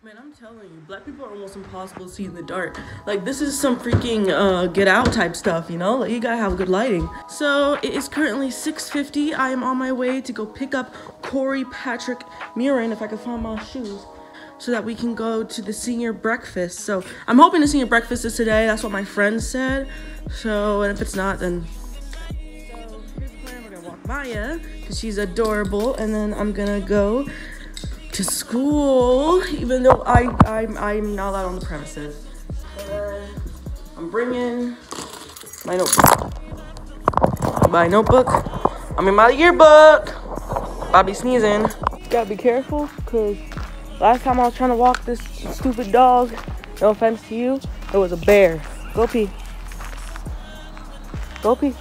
Man, I'm telling you, black people are almost impossible to see in the dark. Like, this is some freaking Get Out type stuff, you know? Like, you gotta have good lighting. So, it is currently 6:50. I am on my way to go pick up Corey Patrick Murin, if I can find my shoes, so that we can go to the senior breakfast. So, I'm hoping the senior breakfast is today. That's what my friend said. So, and if it's not, then... So, here's the plan. We're gonna walk Maya, because she's adorable, and then I'm gonna go to school, even though I'm not allowed on the premises. I'm bringing my notebook. I mean my yearbook. Bobby sneezing. Gotta be careful, cause last time I was trying to walk this stupid dog, no offense to you, it was a bear. Go pee. Go pee.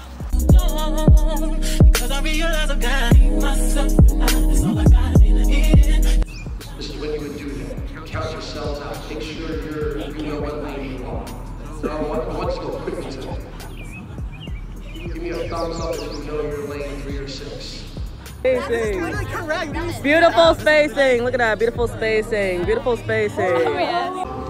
This is when you would do that. Count yourselves out. Make sure you know what lane you're on. So what's the quickest? Give me a thumbs up if you know your lane 3 or 6. Spacing. Beautiful spacing. Look at that. Beautiful spacing. Beautiful spacing. Oh, yeah.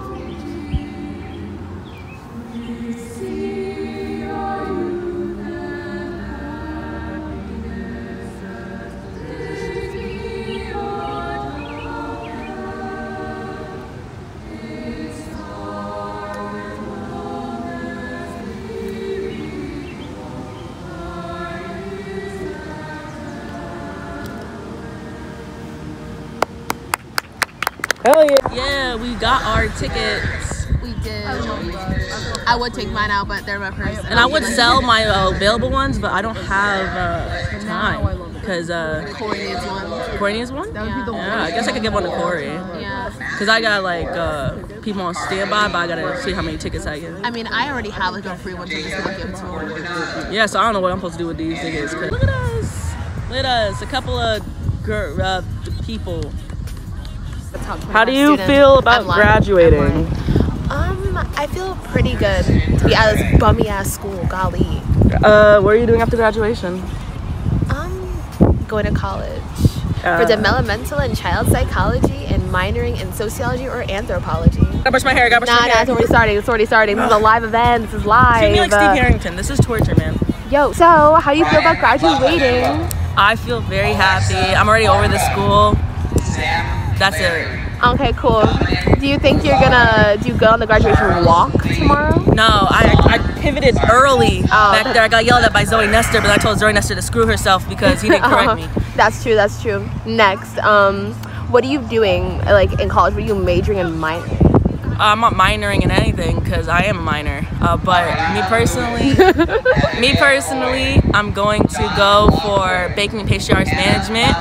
Hell yeah. Yeah, we got our tickets. We did. I would take mine out, but they're my purse. And I would sell my available ones, but I don't have time. Because Corey needs one. Corey needs one? That would be the one. Yeah, I guess I could give one to Corey. Yeah. Because I got like people on standby, but I gotta see how many tickets I get. I mean, I already have like a free one, so I'm just gonna give it to him. Yeah, so I don't know what I'm supposed to do with these tickets. Look at us. Look at us. A couple of people. How do you feel about graduating? I feel pretty good to be out of this bummy ass school. Golly. What are you doing after graduation? Going to college for developmental and child psychology and minoring in sociology or anthropology. Gotta brush my hair. Nah, it's already starting. It's already starting. This is a live event. This is live. Treat me like Steve Harrington. This is torture, man. Yo, so how do you feel about graduating? I feel very happy. I'm already over the school. That's it. Okay, cool. Do you think you're gonna go on the graduation walk tomorrow? No, I pivoted early back there. I got yelled at by Zoe Nestor, but I told Zoe Nestor to screw herself because he didn't correct me. That's true. That's true. Next, what are you doing like in college? What are you majoring and minoring? I'm not minoring in anything because I am a minor. But me personally, I'm going to go for baking and pastry arts management.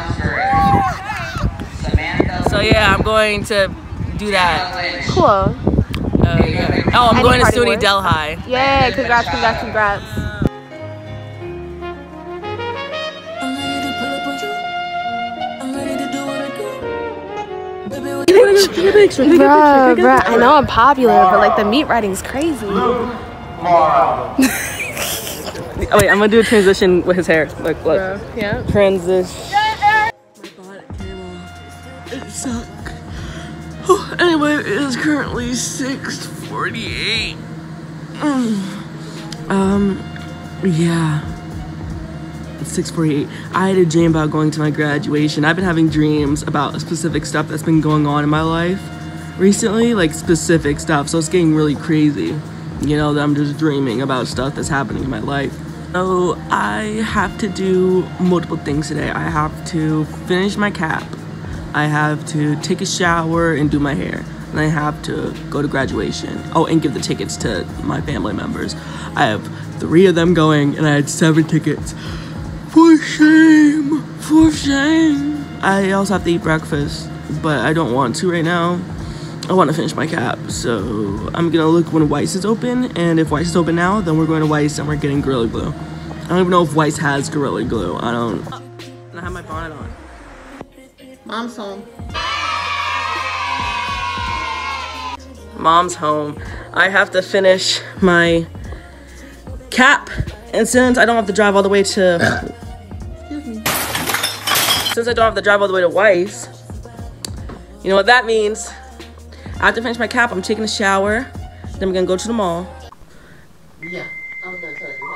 So yeah, I'm going to do that. Cool. Yeah. Oh, I'm going to SUNY Delhi. Yay, congrats. Bruh, I know I'm popular, but like the meat writing's crazy. Oh wait, I'm gonna do a transition with his hair. Look. Yeah. Transition. It sucks. Anyway, it is currently 6:48. Yeah. It's 6:48. I had a dream about going to my graduation. I've been having dreams about specific stuff that's been going on in my life recently, like specific stuff. So it's getting really crazy. You know, that I'm just dreaming about stuff that's happening in my life. So I have to do multiple things today. I have to finish my cap. I have to take a shower and do my hair. And I have to go to graduation. Oh, and give the tickets to my family members. I have 3 of them going, and I had 7 tickets. For shame. For shame. I also have to eat breakfast, but I don't want to right now. I want to finish my cap, so I'm gonna look when Weiss is open, and if Weiss is open now, then we're going to Weiss and we're getting Gorilla Glue. I don't even know if Weiss has Gorilla Glue. I don't. And I have my bonnet on. Mom's home. Mom's home. I have to finish my cap, and since I don't have to drive all the way to Weiss, you know what that means? After I finish my cap, I'm taking a shower. Then we're gonna go to the mall. Yeah, I was gonna tell you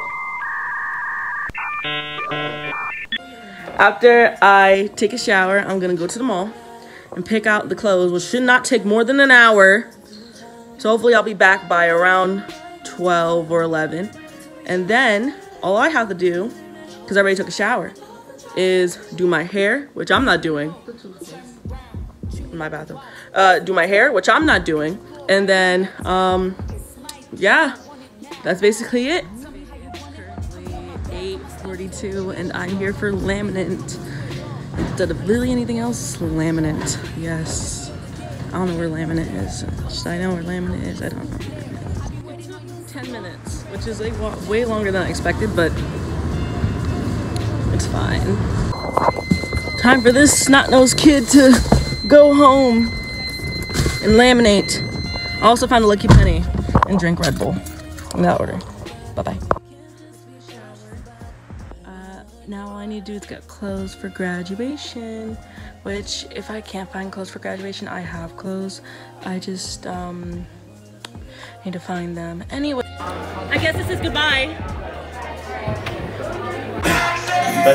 After I take a shower, I'm gonna go to the mall and pick out the clothes, which should not take more than an hour. So hopefully I'll be back by around 12 or 11. And then all I have to do, because I already took a shower, is do my hair, which I'm not doing. In my bathroom. Do my hair, which I'm not doing. And then, yeah, that's basically it. Currently 8:42 and I'm here for laminate. Instead of really anything else, laminate. Yes. I don't know where laminate is. Should I know where laminate is? I don't know where it is. 10 minutes, which is like way longer than I expected, but it's fine. Time for this snot-nosed kid to go home and laminate. I also found a Lucky Penny and drink Red Bull in that order. Bye-bye. Now all I need to do is get clothes for graduation, which if I can't find clothes for graduation, I have clothes. I just need to find them. Anyway, I guess this is goodbye. I'm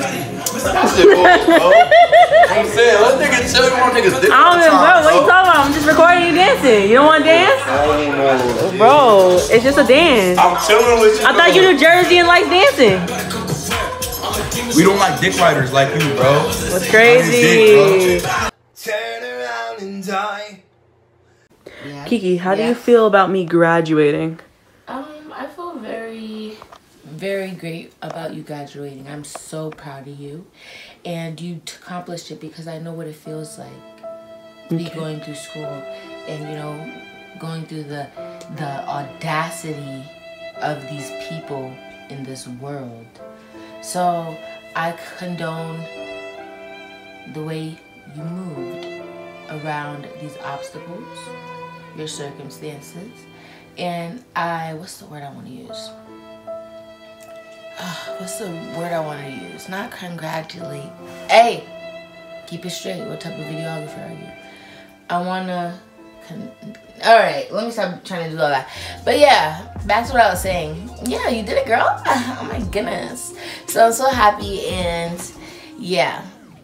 saying, let's take a chill. You want to take a dip? I don't know, bro. What are you talking about? I'm just recording you dancing. You don't want to dance? Oh, no. Bro, it's just a dance. I'm chilling with you. I thought you New Jersey and like dancing. We don't like dick riders like you, bro. What's crazy? Turn around and die. Yeah. Kiki, how do you feel about me graduating? I feel very, very great about you graduating. I'm so proud of you. And you accomplished it because I know what it feels like to be going through school and, you know, going through the audacity of these people in this world. So I condone the way you moved around these obstacles, your circumstances, and what's the word I want to use? What's the word I want to use? Not congratulate. Hey, keep it straight. What type of videographer are you? I want to... All right, let me stop trying to do all that. But yeah, back to what I was saying. Yeah, you did it, girl. Oh my goodness. So I'm so happy, and yeah.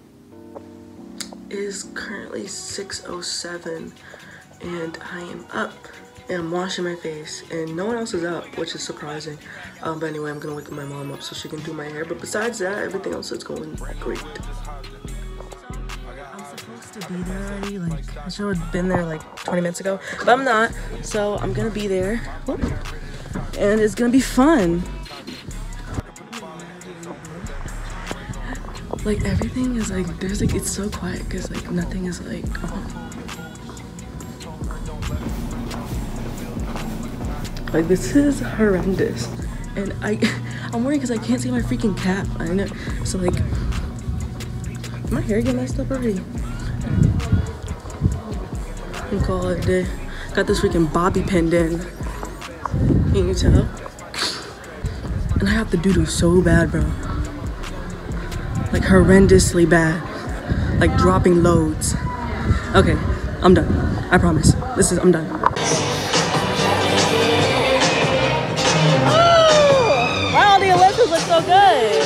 It is currently 6:07 and I am up and I'm washing my face and no one else is up, which is surprising. But anyway, I'm gonna wake my mom up so she can do my hair. But besides that, everything else is going great. I'm supposed to be there already. Like, I should have been there like 20 minutes ago, but I'm not. So I'm gonna be there. And it's gonna be fun. Like, everything is like, there's like, it's so quiet because like nothing is like like, this is horrendous. And I'm worried because I can't see my freaking cap. I know. So like, my hair get messed up already. And call it a day. Got this freaking bobby pinned in. Can you tell? And I have the doo-doo so bad, bro. Like, horrendously bad. Like, dropping loads. Okay, I'm done. I promise. I'm done. Wow, the Olympics look so good.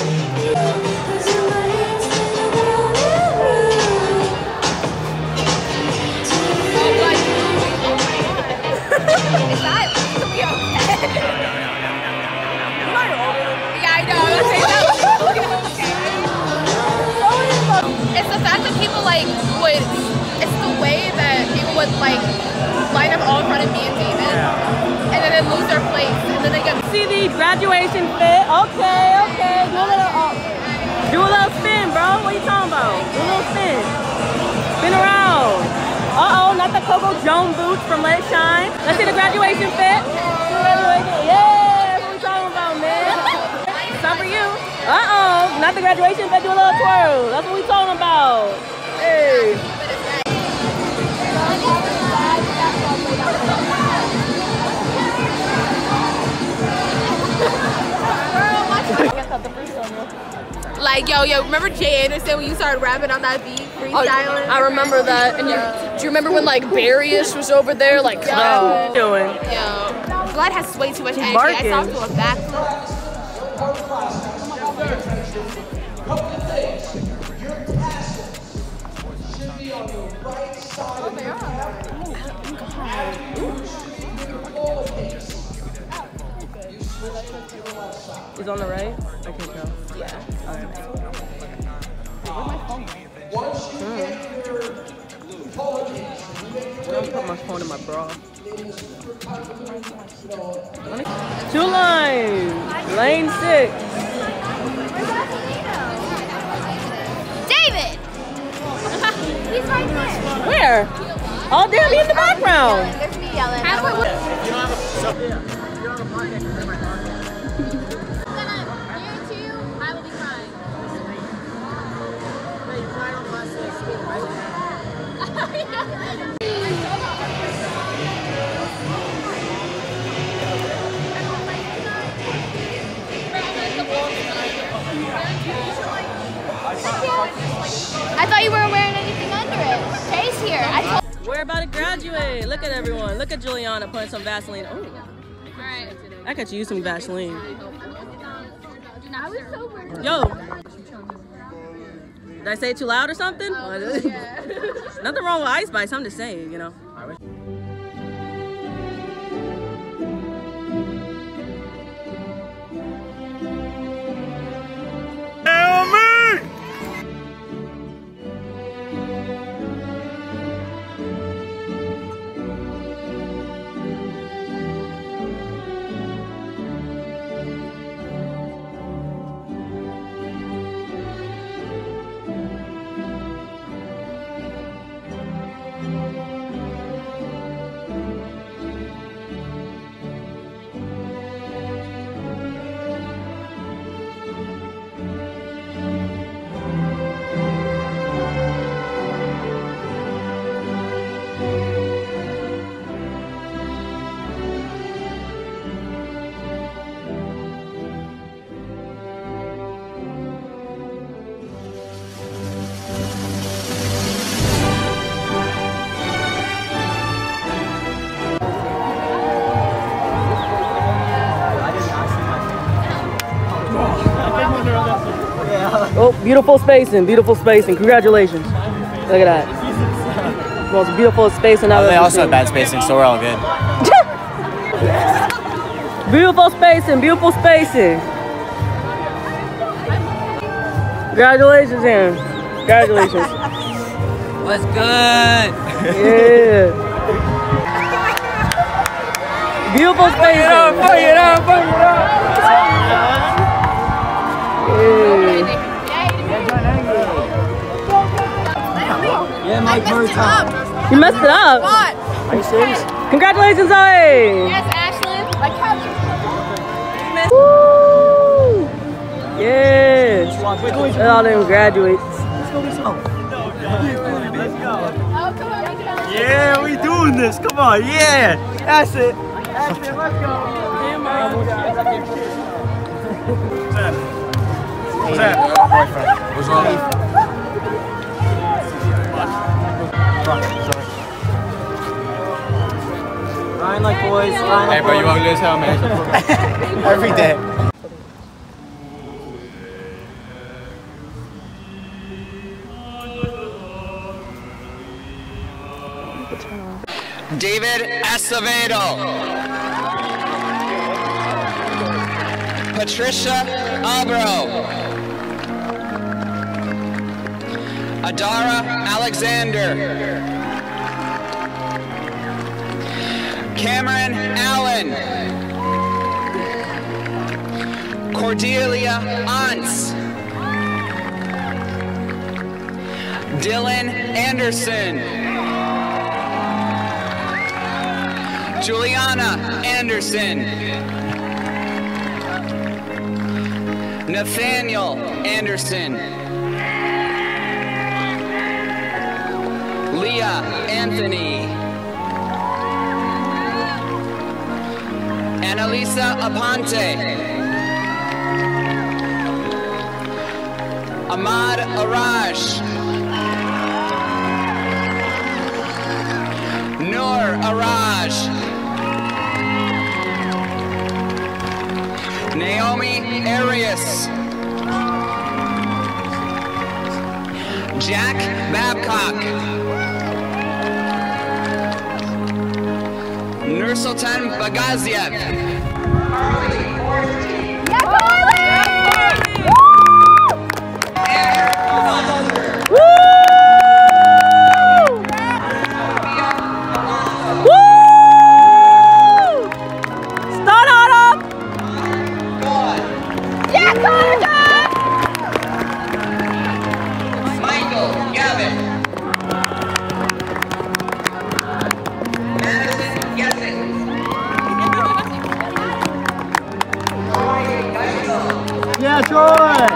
It's the fact that people it's the way that people would like line up all in front of me and David, and then they lose their place, and then they get See the graduation fit. Okay. Do a little spin, bro. What are you talking about? Do a little spin. Spin around. Not the Coco Jones boots from Let It Shine. Let's see the graduation fit. Yeah, what are we talking about, man? It's time for you. Not the graduation fit. Do a little twirl. That's what we talking about. Hey. like, yo, remember Jay Anderson when you started rapping on that beat? freestyling. I remember that. And do you remember when like Barryish was over there like What you doing? Yo, Vlad has way too much energy. barking. I saw him do a backflip. He's on the right? I can't tell. Yeah. I'm gonna put my phone in my bra. Two lines! Lane 6. David! He's right there. Where? Oh, damn, he's in the background. There's me yelling. I will be crying. I thought you weren't wearing anything under it. Kay's here. We're about to graduate. Look at everyone. Look at Juliana putting some Vaseline. Oh, Alright. I could use some Vaseline. I was sober. Yo. Did I say it too loud or something? Nothing wrong with Ice Spice. I'm just saying, you know. Oh, beautiful spacing, congratulations. Look at that. Most beautiful spacing I've ever seen. They also have bad spacing, so we're all good. Beautiful spacing. Congratulations, Aaron. Congratulations. What's good? Yeah. Beautiful spacing. Fuck it up. Yeah. Yeah, Mike messed it up. You messed it up. What? Are you serious? Congratulations, Zoe. Yes, Ashlyn. Like how you Woo! Yeah. Let all them graduates. Oh, come on. Yeah, we doing this. Come on, yeah. That's it. Let's go. What's that? What's wrong? Ryan like boys. Hey, bro, you ugly as hell, man. Every day. David Acevedo. Patricia Albro. Adara Alexander. Cameron Allen. Cordelia Antz. Dylan Anderson. Juliana Anderson. Nathaniel Anderson. Leah Anthony. Annalisa Aponte. Ahmad Arash. Noor Araj. Naomi Arias. Jack Babcock. Nursultan Bagaziev. Yeah, Troy!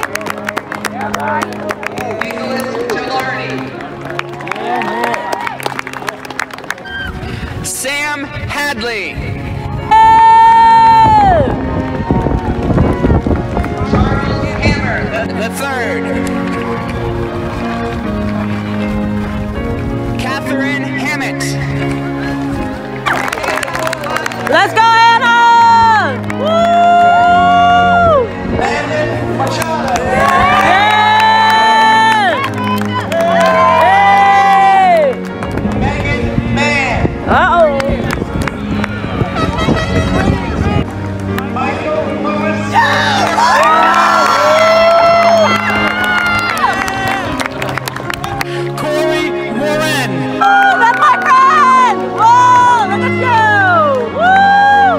Sam Hadley. Charles Hammer, the third. Catherine Hammett. Let's go, Anna! Woo! Landon Machado. Megan Mann. Uh-oh. Michael Lewis. Corey Warren. Oh, that's my friend! Whoa, look at you! Woo!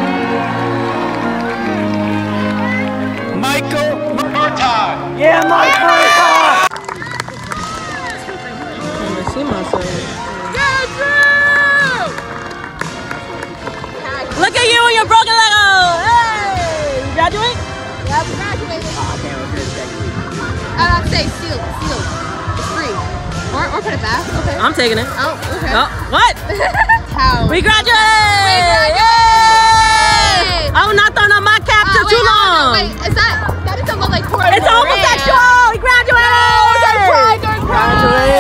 Michael Murtaugh. Yeah, Mike Murtaugh! I see myself. Look at you and your broken Lego! Hey! You graduate? Yeah, we graduated. Say sealed. It's free. Or put it back. Okay. I'm taking it. Oh, okay. Oh, what? How? We graduated! Yay! I'm not throwing on my cap for too long. Wait, that doesn't look like porn. It's homosexual! We graduated! Don't cry.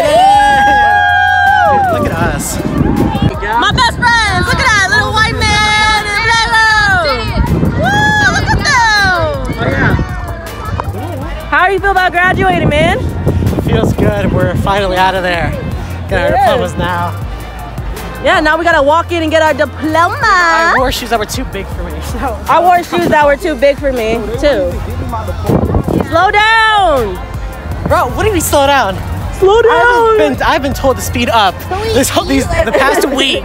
Look at us. My best friends! Look at that little white man and Lego! Woo! Look at them! Oh, yeah. How do you feel about graduating, man? Feels good. We're finally out of there. Got our diplomas now. Yeah, now we gotta walk in and get our diploma. I wore shoes that were too big for me. So. I wore shoes that were too big for me, too. Slow down! Bro, what do you mean slow down? Slow down! I've been told to speed up the past week.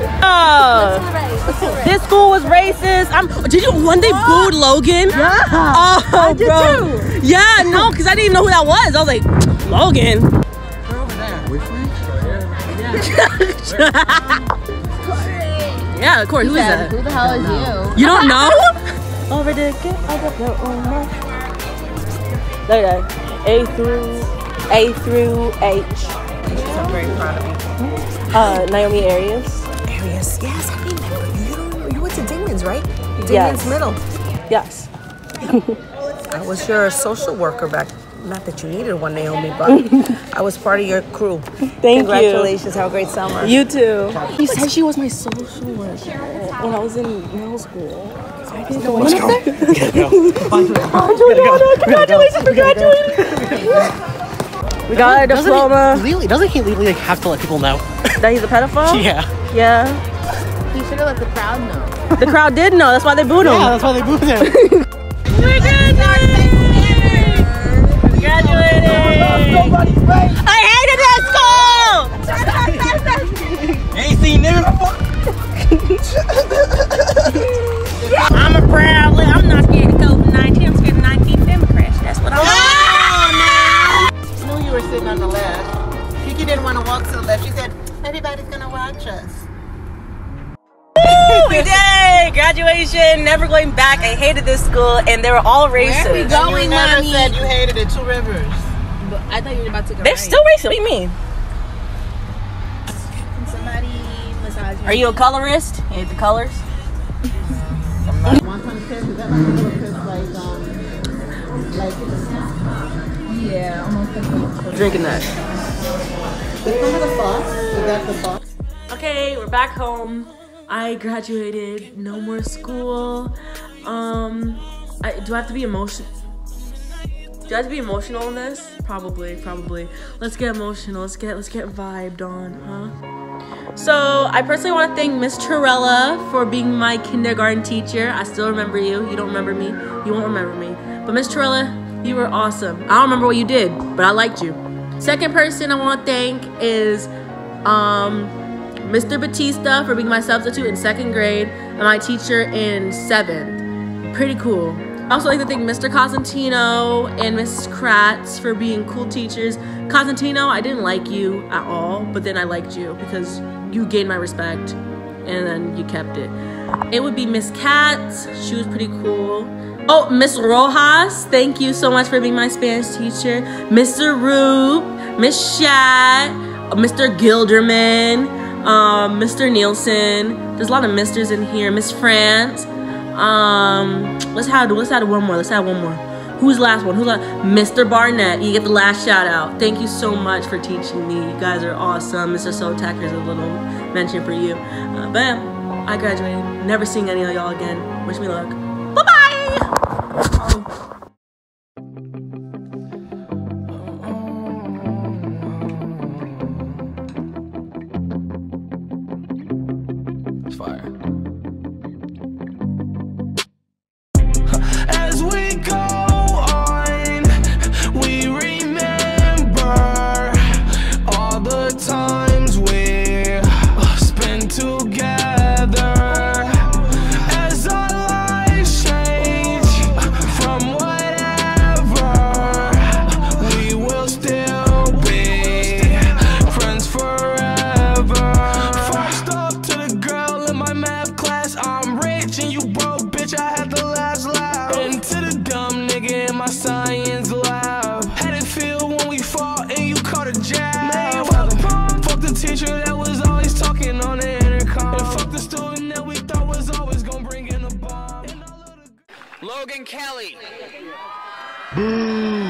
This school was racist. Did you one day booed Logan? Yeah. Oh, I did too. Yeah, no, because I didn't even know who that was. I was like, Logan. They're over there. Yeah, Corey, who is that? Who the hell is you? You don't know? Over the there. A through H. I'm very proud of you. Naomi Arias. Arias, yes, I remember. You went to Dingman's, right? Dingman's Yes. Middle. Yes. I was your social worker back. Not that you needed one, Naomi, but I was part of your crew. Thank Congratulations. Have a great summer. you. You too. He said she was my social worker when I was in middle school. I didn't know Let's go. We gotta go. Congratulations for graduating. We got our diploma. Doesn't he legally have to let people know? That he's a pedophile? Yeah. Yeah. You should have let the crowd know. The crowd did know. That's why they booed him. Yeah, that's why they booed him. We're graduating! I hated that school! Ain't seen niggas before. I'm not scared of COVID-19. I'm scared of 19 Democrats. That's what I'm I knew you were sitting on the left. Kiki didn't want to walk to the left. She said, everybody's going to watch us. Woo! We did! Graduation, never going back. I hated this school, and they were all racist. Where are we going, you never said you hated it. Two Rivers. But I thought you were about to go. They're still racist. What do you mean? Can somebody massage me? Are you a colorist? You hate the colors? Yeah, almost. Drinking that. Is some of the sauce? Is that the sauce? Okay, we're back home. I graduated. No more school. Do I have to be emotional? Do I have to be emotional in this? Probably. Let's get emotional. Let's get vibed on, huh? So I personally want to thank Miss Torella for being my kindergarten teacher. I still remember you. You don't remember me. You won't remember me. But Miss Torella, you were awesome. I don't remember what you did, but I liked you. Second person I want to thank is Mr. Batista for being my substitute in 2nd grade and my teacher in 7th. Pretty cool. I also like to thank Mr. Cosentino and Miss Kratz for being cool teachers. Cosentino, I didn't like you at all, but then I liked you because you gained my respect and then you kept it. It would be Miss Katz. She was pretty cool. Oh, Miss Rojas, thank you so much for being my Spanish teacher. Mr. Roop, Miss Shat, Mr. Gilderman, Mr. Nielsen. There's a lot of misters in here. Miss France. Let's add one more. Who's the last one? Mr. Barnett. You get the last shout out. Thank you so much for teaching me. You guys are awesome. Mr. Sotak, here's a little mention for you. But I graduated. Never seeing any of y'all again. Wish me luck. Bye-bye! It's fire. As we go on, we remember all the times we spent together. As our lives change from whatever, we will still be friends forever. First off to the girl in my math class, I'm rich and you broke, bitch, I had the last laugh. And to the dumb nigga in my science lab, had it feel when we fought and you caught a jab. Fuck the teacher that was always talking on the intercom, and fuck the student that we thought was always gonna bring in a bomb. Logan Kelly. Boo.